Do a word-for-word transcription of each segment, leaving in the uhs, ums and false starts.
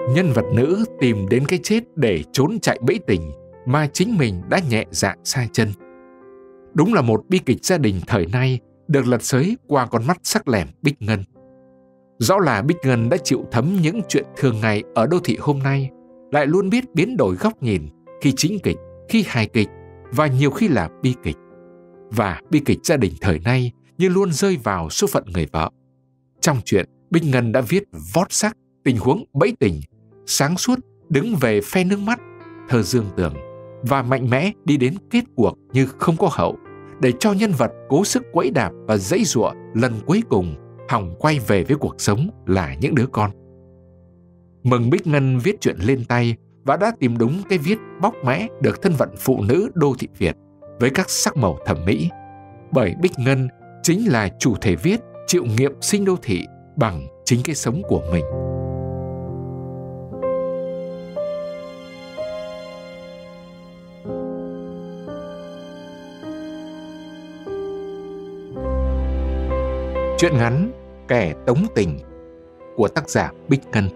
Nhân vật nữ tìm đến cái chết để trốn chạy bẫy tình mà chính mình đã nhẹ dạ sai chân. Đúng là một bi kịch gia đình thời nay được lật xới qua con mắt sắc lẻm Bích Ngân. Rõ là Bích Ngân đã chịu thấm những chuyện thường ngày ở đô thị hôm nay, lại luôn biết biến đổi góc nhìn khi chính kịch, khi hài kịch và nhiều khi là bi kịch. Và bi kịch gia đình thời nay như luôn rơi vào số phận người vợ. Trong chuyện, Bích Ngân đã viết vót sắc tình huống bẫy tình, sáng suốt đứng về phe nước mắt, thơ dương tưởng và mạnh mẽ đi đến kết cuộc như không có hậu, để cho nhân vật cố sức quẫy đạp và giãy giụa lần cuối cùng hòng quay về với cuộc sống là những đứa con. Mừng Bích Ngân viết chuyện lên tay và đã tìm đúng cái viết bóc mẽ được thân phận phụ nữ đô thị Việt với các sắc màu thẩm mỹ. Bởi Bích Ngân chính là chủ thể viết chịu nghiệm sinh đô thị bằng chính cái sống của mình. Truyện ngắn Kẻ tống tình của tác giả Bích Ngân.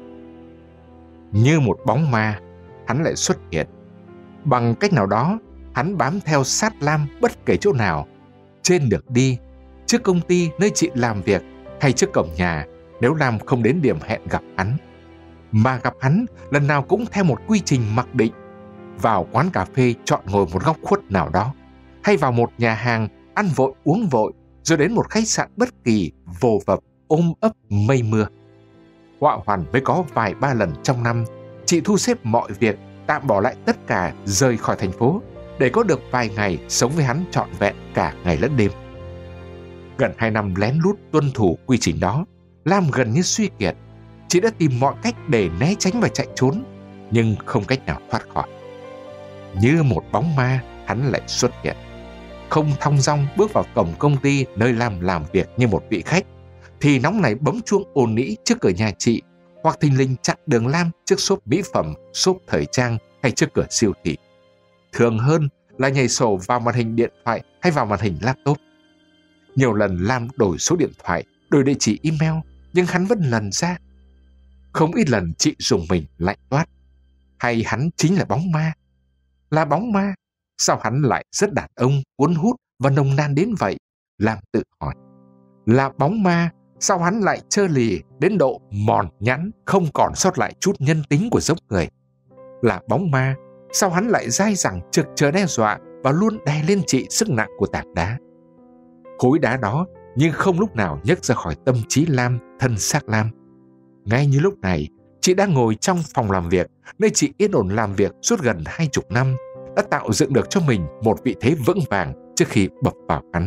Như một bóng ma, hắn lại xuất hiện. Bằng cách nào đó, hắn bám theo sát Lam bất kể chỗ nào, trên đường đi, trước công ty nơi chị làm việc hay trước cổng nhà, nếu Lam không đến điểm hẹn gặp hắn. Mà gặp hắn lần nào cũng theo một quy trình mặc định: vào quán cà phê chọn ngồi một góc khuất nào đó, hay vào một nhà hàng ăn vội uống vội, rồi đến một khách sạn bất kỳ vồ vập ôm ấp mây mưa. Họa hoàn mới có vài ba lần trong năm, chị thu xếp mọi việc, tạm bỏ lại tất cả, rời khỏi thành phố để có được vài ngày sống với hắn trọn vẹn cả ngày lẫn đêm. Gần hai năm lén lút tuân thủ quy trình đó, Lam gần như suy kiệt. Chị đã tìm mọi cách để né tránh và chạy trốn, nhưng không cách nào thoát khỏi. Như một bóng ma, hắn lại xuất hiện. Không thong dong bước vào cổng công ty nơi Lam làm việc như một vị khách, thì nóng nảy bấm chuông ồn ĩ trước cửa nhà chị, hoặc thình lình chặn đường Lam trước shop mỹ phẩm, shop thời trang hay trước cửa siêu thị. Thường hơn là nhảy sổ vào màn hình điện thoại hay vào màn hình laptop. Nhiều lần Lam đổi số điện thoại, đổi địa chỉ email, nhưng hắn vẫn lần ra. Không ít lần chị dùng mình lạnh toát. Hay hắn chính là bóng ma? Là bóng ma? Sao hắn lại rất đàn ông, cuốn hút và nồng nàn đến vậy? Lam tự hỏi. Là bóng ma? Sao hắn lại trơ lì đến độ mòn nhẵn, không còn sót lại chút nhân tính của giống người? Là bóng ma? Sao hắn lại dai dẳng trực chờ đe dọa và luôn đè lên chị sức nặng của tảng đá? Khối đá đó nhưng không lúc nào nhấc ra khỏi tâm trí Lam, thân xác Lam. Ngay như lúc này, chị đang ngồi trong phòng làm việc, nơi chị yên ổn làm việc suốt gần hai chục năm, đã tạo dựng được cho mình một vị thế vững vàng trước khi bập vào hắn.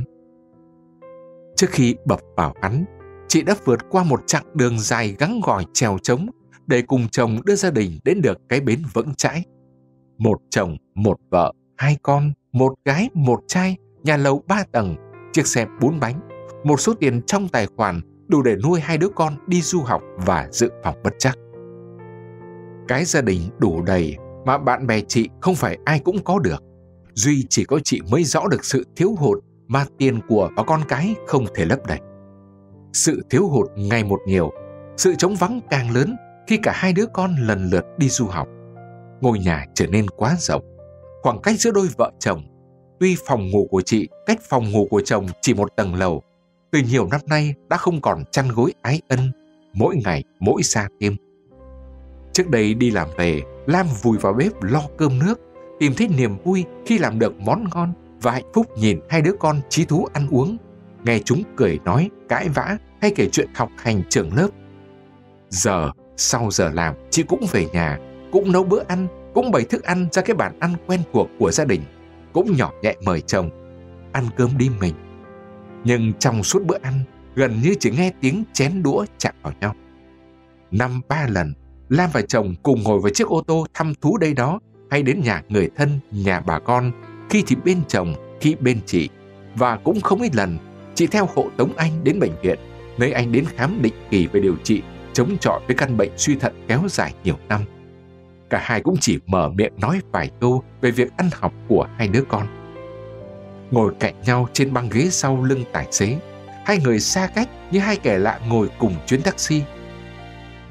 Trước khi bập vào hắn, chị đã vượt qua một chặng đường dài gắng gỏi trèo trống để cùng chồng đưa gia đình đến được cái bến vững chãi. Một chồng, một vợ, hai con, một gái, một trai, nhà lầu ba tầng, chiếc xe bốn bánh, một số tiền trong tài khoản đủ để nuôi hai đứa con đi du học và dự phòng bất trắc. Cái gia đình đủ đầy mà bạn bè chị không phải ai cũng có được. Duy chỉ có chị mới rõ được sự thiếu hụt mà tiền của và con cái không thể lấp đầy. Sự thiếu hụt ngày một nhiều, sự trống vắng càng lớn khi cả hai đứa con lần lượt đi du học. Ngôi nhà trở nên quá rộng, khoảng cách giữa đôi vợ chồng. Tuy phòng ngủ của chị cách phòng ngủ của chồng chỉ một tầng lầu, từ nhiều năm nay đã không còn chăn gối ái ân, mỗi ngày mỗi xa thêm. Trước đây đi làm về, Lam vùi vào bếp lo cơm nước, tìm thấy niềm vui khi làm được món ngon và hạnh phúc nhìn hai đứa con chí thú ăn uống, nghe chúng cười nói, cãi vã hay kể chuyện học hành trường lớp. Giờ, sau giờ làm, chị cũng về nhà, cũng nấu bữa ăn, cũng bày thức ăn ra cái bàn ăn quen thuộc của gia đình, cũng nhỏ nhẹ mời chồng ăn cơm đi mình. Nhưng trong suốt bữa ăn, gần như chỉ nghe tiếng chén đũa chạm vào nhau. Năm ba lần, Lam và chồng cùng ngồi vào chiếc ô tô thăm thú đây đó, hay đến nhà người thân, nhà bà con, khi thì bên chồng, khi bên chị. Và cũng không ít lần, chị theo hộ tống anh đến bệnh viện, nơi anh đến khám định kỳ về điều trị, chống chọi với căn bệnh suy thận kéo dài nhiều năm. Cả hai cũng chỉ mở miệng nói vài câu về việc ăn học của hai đứa con. Ngồi cạnh nhau trên băng ghế sau lưng tài xế, hai người xa cách như hai kẻ lạ ngồi cùng chuyến taxi.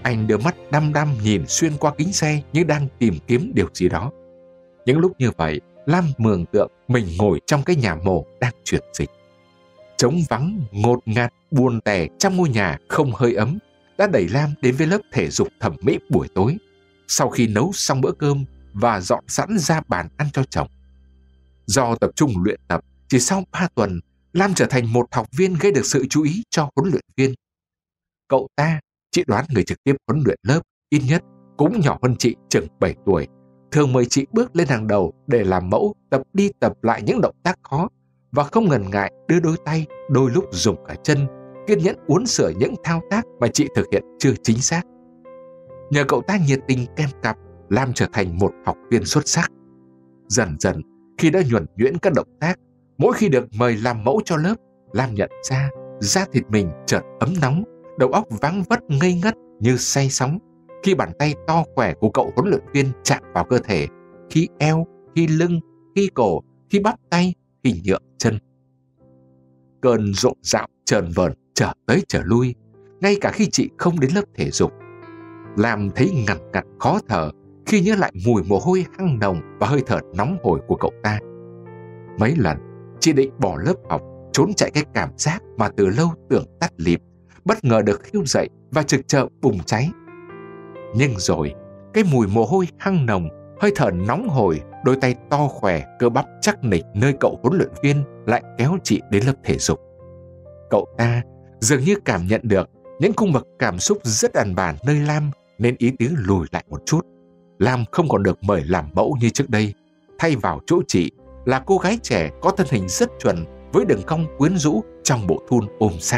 Anh đưa mắt đăm đăm nhìn xuyên qua kính xe như đang tìm kiếm điều gì đó. Những lúc như vậy, Lam mường tượng mình ngồi trong cái nhà mồ đang chuyển dịch. Trống vắng, ngột ngạt, buồn tẻ trong ngôi nhà không hơi ấm đã đẩy Lam đến với lớp thể dục thẩm mỹ buổi tối, sau khi nấu xong bữa cơm và dọn sẵn ra bàn ăn cho chồng. Do tập trung luyện tập, chỉ sau ba tuần, Lam trở thành một học viên gây được sự chú ý cho huấn luyện viên. Cậu ta, chị đoán người trực tiếp huấn luyện lớp, ít nhất cũng nhỏ hơn chị chừng bảy tuổi, thường mời chị bước lên hàng đầu để làm mẫu, tập đi tập lại những động tác khó và không ngần ngại đưa đôi tay, đôi lúc dùng cả chân, kiên nhẫn uốn sửa những thao tác mà chị thực hiện chưa chính xác. Nhờ cậu ta nhiệt tình kèm cặp, Lam trở thành một học viên xuất sắc. Dần dần, khi đã nhuần nhuyễn các động tác, mỗi khi được mời làm mẫu cho lớp, Lam nhận ra da thịt mình chợt ấm nóng, đầu óc vắng vất ngây ngất như say sóng khi bàn tay to khỏe của cậu huấn luyện viên chạm vào cơ thể, khi eo, khi lưng, khi cổ, khi bắp tay, khi nhượng chân. Cơn rộn rạo chờn vờn trở tới trở lui, ngay cả khi chị không đến lớp thể dục. Lam thấy ngặt ngặt khó thở khi nhớ lại mùi mồ hôi hăng nồng và hơi thở nóng hổi của cậu ta. Mấy lần, chị định bỏ lớp học, trốn chạy cái cảm giác mà từ lâu tưởng tắt lịm, bất ngờ được khiêu dậy và trực chờ bùng cháy. Nhưng rồi, cái mùi mồ hôi hăng nồng, hơi thở nóng hổi, đôi tay to khỏe, cơ bắp chắc nịch nơi cậu huấn luyện viên lại kéo chị đến lớp thể dục. Cậu ta dường như cảm nhận được những cung bậc cảm xúc rất đàn bà nơi Lam nên ý tứ lùi lại một chút. Lam không còn được mời làm mẫu như trước đây. Thay vào chỗ chị là cô gái trẻ có thân hình rất chuẩn với đường cong quyến rũ trong bộ thun ôm sát.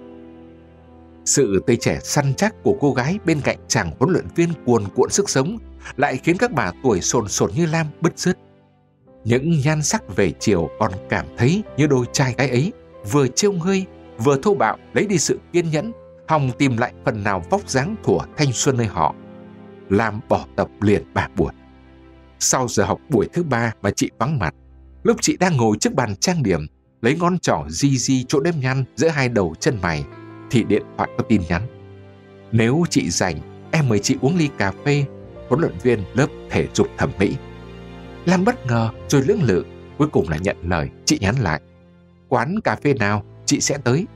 Sự tươi trẻ săn chắc của cô gái bên cạnh chàng huấn luyện viên cuồn cuộn sức sống lại khiến các bà tuổi sồn sồn như Lam bứt rứt. Những nhan sắc về chiều còn cảm thấy như đôi trai gái ấy vừa trêu ngươi vừa thô bạo lấy đi sự kiên nhẫn, hòng tìm lại phần nào vóc dáng thuở thanh xuân nơi họ. Lam bỏ tập liền ba buổi. Sau giờ học buổi thứ ba mà chị vắng mặt, lúc chị đang ngồi trước bàn trang điểm, lấy ngón trỏ di di chỗ đếm nhăn giữa hai đầu chân mày, thì điện thoại có tin nhắn. Nếu chị rảnh, em mời chị uống ly cà phê, huấn luyện viên lớp thể dục thẩm mỹ. Lam bất ngờ rồi lưỡng lự, cuối cùng là nhận lời. Chị nhắn lại: quán cà phê nào, chị sẽ tới.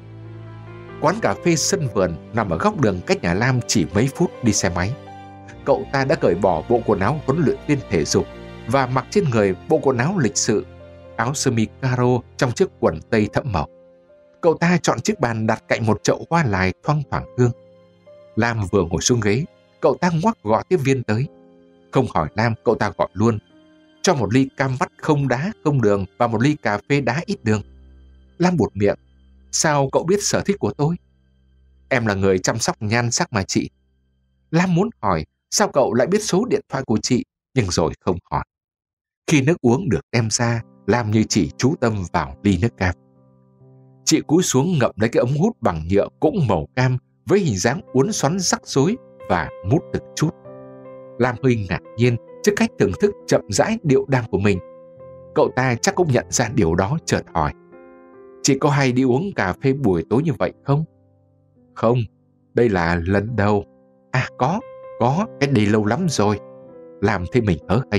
Quán cà phê sân vườn nằm ở góc đường cách nhà Lam chỉ mấy phút đi xe máy. Cậu ta đã cởi bỏ bộ quần áo huấn luyện viên thể dục và mặc trên người bộ quần áo lịch sự, áo sơ mi caro trong chiếc quần tây thẫm màu. Cậu ta chọn chiếc bàn đặt cạnh một chậu hoa lài thoang thoảng hương. Lam vừa ngồi xuống ghế, cậu ta ngoắc gọi tiếp viên tới. Không hỏi Lam, cậu ta gọi luôn: cho một ly cam vắt không đá không đường và một ly cà phê đá ít đường. Lam buột miệng: sao cậu biết sở thích của tôi? Em là người chăm sóc nhan sắc mà chị. Lam muốn hỏi sao cậu lại biết số điện thoại của chị, nhưng rồi không hỏi. Khi nước uống được đem ra, Lam như chỉ chú tâm vào ly nước cam. Chị cúi xuống ngậm lấy cái ống hút bằng nhựa cũng màu cam với hình dáng uốn xoắn rắc rối và mút từng chút. Lam hơi ngạc nhiên trước cách thưởng thức chậm rãi điệu đàm của mình. Cậu ta chắc cũng nhận ra điều đó, chợt hỏi: chị có hay đi uống cà phê buổi tối như vậy không? Không, đây là lần đầu. À có, có, cái đi lâu lắm rồi. Làm thấy mình hớ hênh.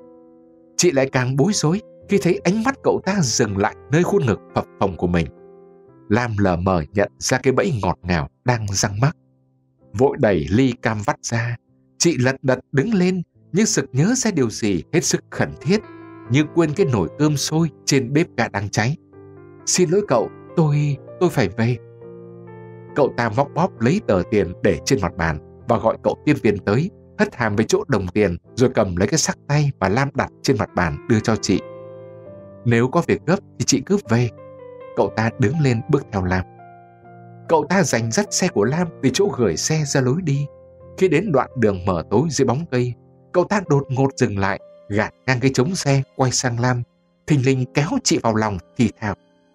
Chị lại càng bối rối khi thấy ánh mắt cậu ta dừng lại nơi khuôn ngực phập phồng của mình. Lam lờ mờ nhận ra cái bẫy ngọt ngào đang giăng mắc. Vội đẩy ly cam vắt ra, chị lật đật đứng lên như sực nhớ ra điều gì hết sức khẩn thiết, như quên cái nồi cơm sôi trên bếp ga đang cháy. Xin lỗi cậu, tôi, tôi phải về. Cậu ta móc bóp lấy tờ tiền để trên mặt bàn và gọi cậu tiếp viên tới, hất hàm với chỗ đồng tiền rồi cầm lấy cái xắc tay mà Lam đặt trên mặt bàn đưa cho chị. Nếu có việc gấp thì chị cứ về. Cậu ta đứng lên bước theo Lam. Cậu ta giành dắt xe của Lam từ chỗ gửi xe ra lối đi. Khi đến đoạn đường mờ tối dưới bóng cây, cậu ta đột ngột dừng lại, gạt ngang cái trống xe, quay sang Lam, thình lình kéo chị vào lòng thì thào: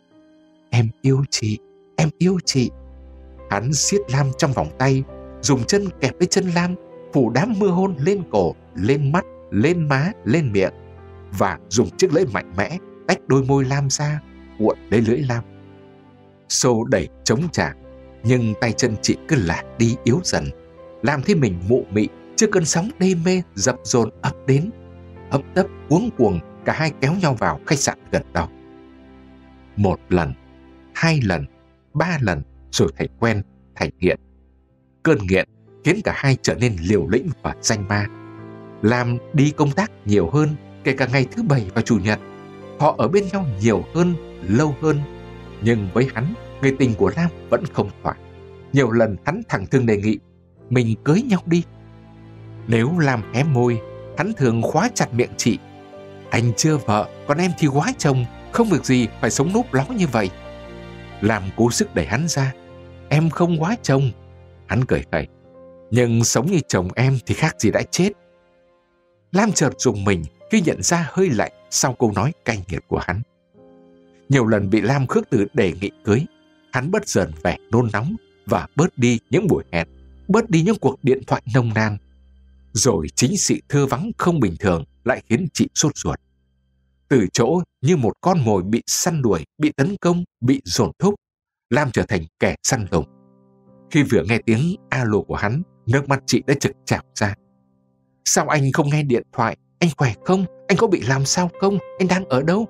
em yêu chị, em yêu chị. Hắn siết Lam trong vòng tay, dùng chân kẹp lấy chân Lam, phủ đám mưa hôn lên cổ, lên mắt, lên má, lên miệng, và dùng chiếc lưỡi mạnh mẽ tách đôi môi Lam ra, cuộn lấy lưỡi Lam. Xô đẩy chống trả, nhưng tay chân chị cứ lạc đi yếu dần. Lam thấy mình mụ mị trước cơn sóng đê mê dập dồn ập đến. Hấp tấp cuống cuồng, cả hai kéo nhau vào khách sạn gần đó. Một lần, hai lần, ba lần, rồi thành quen, thành nghiện. Cơn nghiện khiến cả hai trở nên liều lĩnh và danh ma. Lam đi công tác nhiều hơn, kể cả ngày thứ bảy và chủ nhật. Họ ở bên nhau nhiều hơn, lâu hơn. Nhưng với hắn, người tình của Lam vẫn không thỏa. Nhiều lần hắn thẳng thừng đề nghị mình cưới nhau đi. Nếu Lam hé môi, hắn thường khóa chặt miệng chị. Anh chưa vợ, còn em thì quá chồng, không việc gì phải sống núp ló như vậy. Lam cố sức đẩy hắn ra. Em không quá chồng. Hắn cười khẩy. Nhưng sống như chồng em thì khác gì đã chết. Lam chợt rùng mình khi nhận ra hơi lạnh sau câu nói cay nghiệt của hắn. Nhiều lần bị Lam khước từ đề nghị cưới, hắn bất dần vẻ nôn nóng và bớt đi những buổi hẹn, bớt đi những cuộc điện thoại nồng nàn. Rồi chính sự thưa vắng không bình thường lại khiến chị sốt ruột. Từ chỗ như một con mồi bị săn đuổi, bị tấn công, bị dồn thúc, Lam trở thành kẻ săn lùng. Khi vừa nghe tiếng alo của hắn, nước mắt chị đã trực trào ra. Sao anh không nghe điện thoại? Anh khỏe không? Anh có bị làm sao không? Anh đang ở đâu?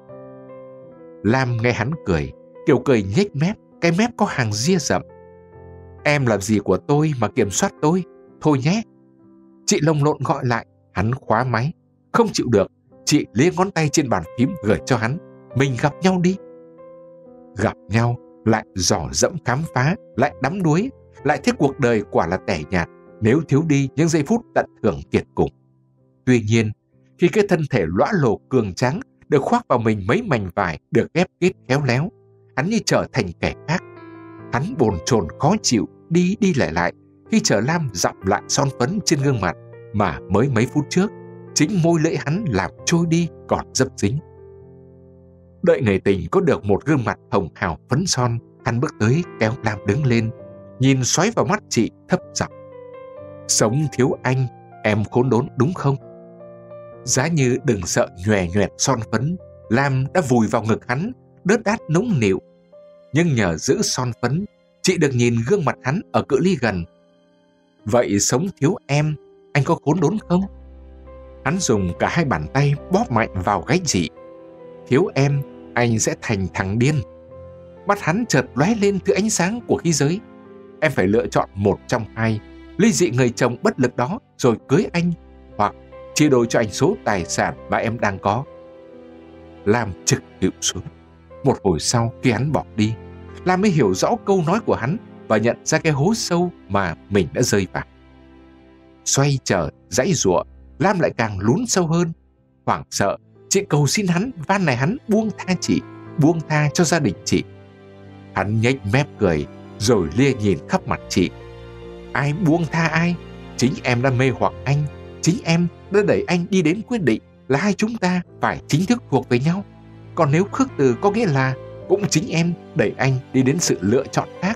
Lam nghe hắn cười, kiểu cười nhếch mép, cái mép có hàng ria rậm. Em làm gì của tôi mà kiểm soát tôi? Thôi nhé. Chị lồng lộn gọi lại, hắn khóa máy. Không chịu được, chị liếc ngón tay trên bàn phím gửi cho hắn. Mình gặp nhau đi. Gặp nhau, lại dò dẫm khám phá, lại đắm đuối, lại thấy cuộc đời quả là tẻ nhạt nếu thiếu đi những giây phút tận hưởng kiệt cùng. Tuy nhiên, khi cái thân thể lõa lồ cường tráng được khoác vào mình mấy mảnh vải được ghép kết khéo léo, hắn như trở thành kẻ khác. Hắn bồn chồn khó chịu đi đi lại lại khi chờ Lam dặm lại son phấn trên gương mặt mà mới mấy phút trước chính môi lưỡi hắn làm trôi đi còn dấp dính. Đợi người tình có được một gương mặt hồng hào phấn son, hắn bước tới kéo Lam đứng lên, nhìn xoáy vào mắt chị thấp giọng. Sống thiếu anh, em khốn đốn đúng không? Giá như đừng sợ nhòe nhoẹt son phấn, Lam đã vùi vào ngực hắn, đớt đát nũng nịu. Nhưng nhờ giữ son phấn, chị được nhìn gương mặt hắn ở cự ly gần. Vậy sống thiếu em, anh có khốn đốn không? Hắn dùng cả hai bàn tay bóp mạnh vào gáy chị. Thiếu em, anh sẽ thành thằng điên. Mắt hắn chợt lóe lên thứ ánh sáng của khí giới. Em phải lựa chọn một trong hai, ly dị người chồng bất lực đó rồi cưới anh, hoặc chia đôi cho anh số tài sản mà em đang có. Lam trực hiệu xuống. Một hồi sau khi hắn bỏ đi, Lam mới hiểu rõ câu nói của hắn và nhận ra cái hố sâu mà mình đã rơi vào. Xoay trở, giãy giụa, Lam lại càng lún sâu hơn. Hoảng sợ, chị cầu xin hắn, van này hắn buông tha chị, buông tha cho gia đình chị. Hắn nhếch mép cười, rồi lia nhìn khắp mặt chị. Ai buông tha ai? Chính em đã mê hoặc anh, chính em đã đẩy anh đi đến quyết định là hai chúng ta phải chính thức thuộc về nhau. Còn nếu khước từ có nghĩa là cũng chính em đẩy anh đi đến sự lựa chọn khác.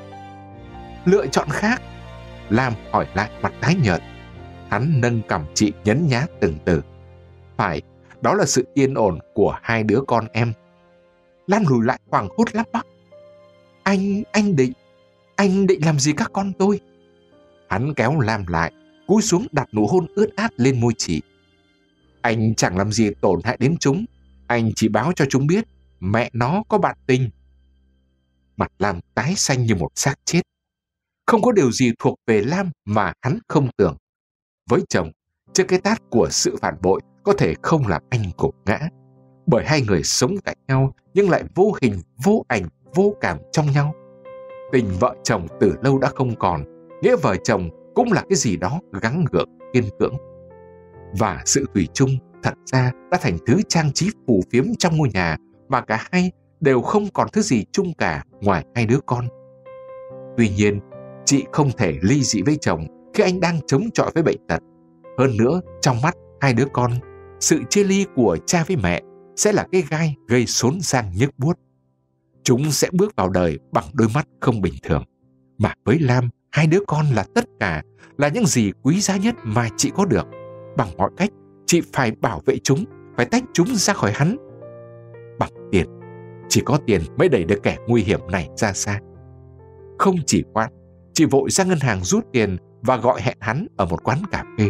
Lựa chọn khác? Lam hỏi lại mặt tái nhợt. Hắn nâng cằm chị nhấn nhá từng từ. Phải, đó là sự yên ổn của hai đứa con em. Lam lùi lại hoảng hốt lắp bắp. Anh, anh định, anh định làm gì các con tôi? Hắn kéo Lam lại, cúi xuống đặt nụ hôn ướt át lên môi chị. Anh chẳng làm gì tổn hại đến chúng. Anh chỉ báo cho chúng biết mẹ nó có bạn tình. Mặt Lam tái xanh như một xác chết. Không có điều gì thuộc về Lam mà hắn không tưởng. Với chồng, trước cái tát của sự phản bội có thể không làm anh gục ngã. Bởi hai người sống cạnh nhau nhưng lại vô hình, vô ảnh, vô cảm trong nhau. Tình vợ chồng từ lâu đã không còn, nghĩa vợ chồng cũng là cái gì đó gắng gượng, kiên cưỡng. Và sự thủy chung thật ra đã thành thứ trang trí phù phiếm trong ngôi nhà mà cả hai đều không còn thứ gì chung cả ngoài hai đứa con. Tuy nhiên, chị không thể ly dị với chồng khi anh đang chống chọi với bệnh tật. Hơn nữa, trong mắt hai đứa con, sự chia ly của cha với mẹ sẽ là cái gai gây xốn sang nhức buốt. Chúng sẽ bước vào đời bằng đôi mắt không bình thường. Mà với Lam, hai đứa con là tất cả, là những gì quý giá nhất mà chị có được. Bằng mọi cách, chị phải bảo vệ chúng, phải tách chúng ra khỏi hắn. Bằng tiền, chỉ có tiền mới đẩy được kẻ nguy hiểm này ra xa. Không chỉ khoan, chị vội ra ngân hàng rút tiền và gọi hẹn hắn ở một quán cà phê.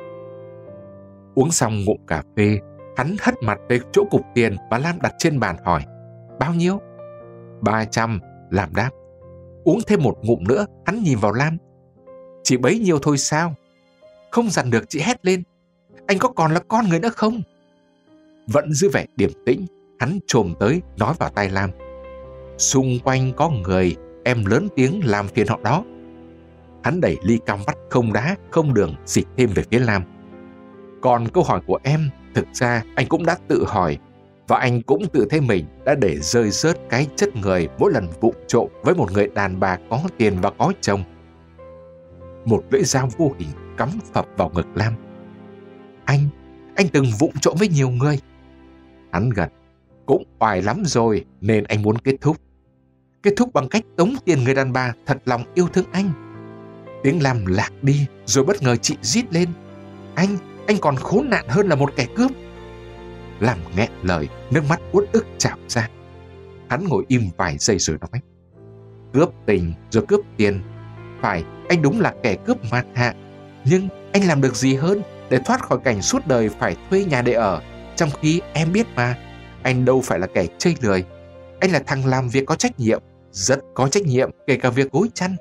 Uống xong ngụm cà phê, hắn hất mặt về chỗ cục tiền mà Lam đặt trên bàn hỏi: Bao nhiêu? Ba trăm, Lam đáp. Uống thêm một ngụm nữa, hắn nhìn vào Lam. Chỉ bấy nhiêu thôi sao? Không dằn được, chị hét lên: Anh có còn là con người nữa không? Vẫn giữ vẻ điềm tĩnh, hắn chồm tới nói vào tai Lam: Xung quanh có người, em lớn tiếng làm phiền họ đó. Hắn đẩy ly cam vắt không đá, không đường dịch thêm về phía Lam. Còn câu hỏi của em, thực ra anh cũng đã tự hỏi, và anh cũng tự thấy mình đã để rơi rớt cái chất người mỗi lần vụng trộm với một người đàn bà có tiền và có chồng. Một lưỡi dao vô hình cắm phập vào ngực Lam. Anh, anh từng vụng trộm với nhiều người. Hắn gật. Cũng oải lắm rồi nên anh muốn kết thúc. Kết thúc bằng cách tống tiền người đàn bà thật lòng yêu thương anh. Tiếng Lam lạc đi rồi bất ngờ chị rít lên: Anh, anh còn khốn nạn hơn là một kẻ cướp. Lam nghẹn lời, nước mắt uất ức trào ra. Hắn ngồi im vài giây rồi nói: Cướp tình rồi cướp tiền. Phải, anh đúng là kẻ cướp mạt hạ. Nhưng anh làm được gì hơn để thoát khỏi cảnh suốt đời phải thuê nhà để ở, trong khi em biết mà, anh đâu phải là kẻ chơi lười. Anh là thằng làm việc có trách nhiệm, rất có trách nhiệm, kể cả việc gối chăn.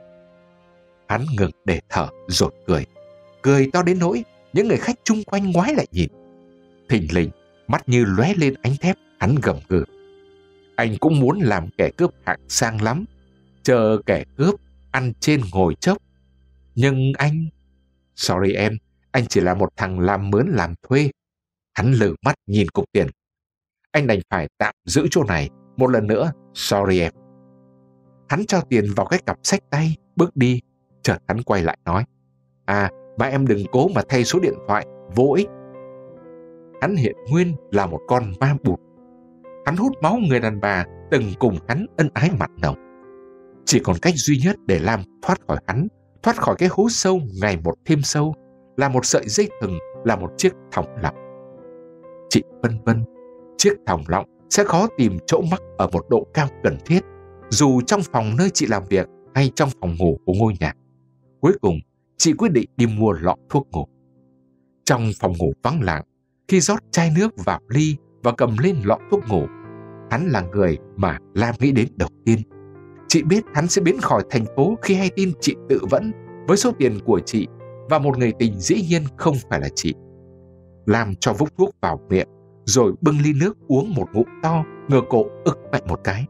Hắn ngừng để thở rồi cười. Cười to đến nỗi những người khách chung quanh ngoái lại nhìn. Thình lình, mắt như lóe lên ánh thép, hắn gầm gừ: Anh cũng muốn làm kẻ cướp hạng sang lắm, chờ kẻ cướp ăn trên ngồi chốc. Nhưng anh... Sorry em, anh chỉ là một thằng làm mướn làm thuê. Hắn lử mắt nhìn cục tiền. Anh đành phải tạm giữ chỗ này. Một lần nữa, sorry em. Hắn cho tiền vào cái cặp xách tay, bước đi. Chợt hắn quay lại nói: À, mà em đừng cố mà thay số điện thoại, vô ích. Hắn hiện nguyên là một con ma bụt. Hắn hút máu người đàn bà từng cùng hắn ân ái mặn nồng. Chỉ còn cách duy nhất để Lam thoát khỏi hắn, thoát khỏi cái hố sâu ngày một thêm sâu, là một sợi dây thừng, là một chiếc thòng lọng. Chị vân vân, chiếc thòng lọng sẽ khó tìm chỗ mắc ở một độ cao cần thiết, dù trong phòng nơi chị làm việc hay trong phòng ngủ của ngôi nhà. Cuối cùng, chị quyết định đi mua lọ thuốc ngủ. Trong phòng ngủ vắng lặng, khi rót chai nước vào ly và cầm lên lọ thuốc ngủ, hắn là người mà Lam nghĩ đến đầu tiên. Chị biết hắn sẽ biến khỏi thành phố khi hay tin chị tự vẫn với số tiền của chị, và một người tình dĩ nhiên không phải là chị. Lam cho vốc thuốc vào miệng, rồi bưng ly nước uống một ngụm to, ngửa cổ ực mạnh một cái.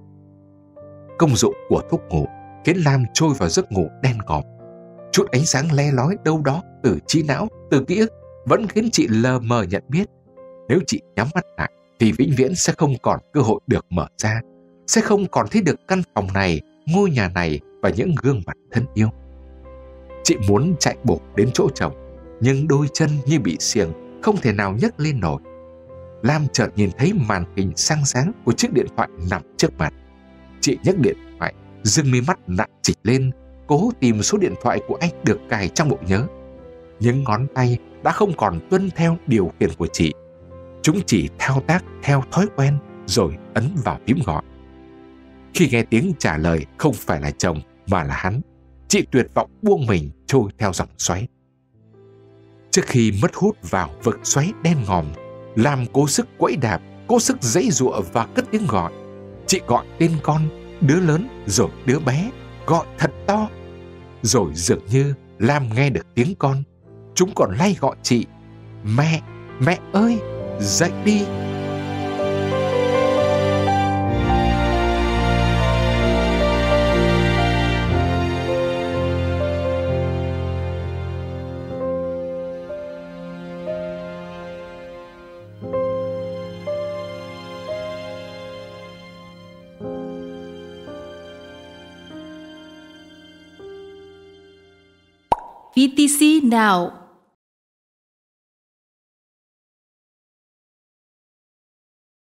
Công dụng của thuốc ngủ khiến Lam trôi vào giấc ngủ đen ngòm. Chút ánh sáng le lói đâu đó từ trí não, từ ký ức vẫn khiến chị lờ mờ nhận biết. Nếu chị nhắm mắt lại thì vĩnh viễn sẽ không còn cơ hội được mở ra, sẽ không còn thấy được căn phòng này, ngôi nhà này và những gương mặt thân yêu. Chị muốn chạy bộ đến chỗ chồng, nhưng đôi chân như bị xiềng, không thể nào nhấc lên nổi. Lam chợt nhìn thấy màn hình sáng sáng của chiếc điện thoại nằm trước mặt. Chị nhấc điện thoại, dưng mi mắt nặng trịch lên, cố tìm số điện thoại của anh được cài trong bộ nhớ. Những ngón tay đã không còn tuân theo điều khiển của chị. Chúng chỉ thao tác theo thói quen rồi ấn vào phím gọi. Khi nghe tiếng trả lời không phải là chồng mà là hắn, chị tuyệt vọng buông mình trôi theo dòng xoáy. Trước khi mất hút vào vực xoáy đen ngòm, Lam cố sức quẫy đạp, cố sức giãy giụa và cất tiếng gọi. Chị gọi tên con, đứa lớn rồi đứa bé, gọi thật to. Rồi dường như Lam nghe được tiếng con. Chúng còn lay gọi chị: Mẹ, mẹ ơi, dậy đi. vê tê xê Now.